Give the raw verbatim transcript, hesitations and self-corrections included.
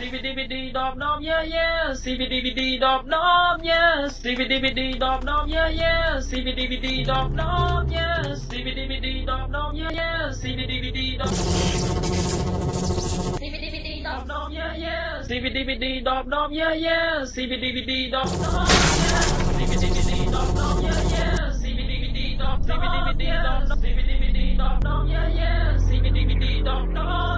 CBDBD dop dop yeah yeah CBDBD dop dop yeah CBDBD dop dop yeah yeah CBDBD dop dop yeah CBDBD dop dop yeah yeah CBDBD dop CBDBD dop dop yeah yeah CBDBD dop dop yeah yeah CBDBD dop dop yeah CBDBD dop dop yeah yeah CBDBD dop CBDBD dop CBDBD dop dop yeah yeah CBDBD dop dop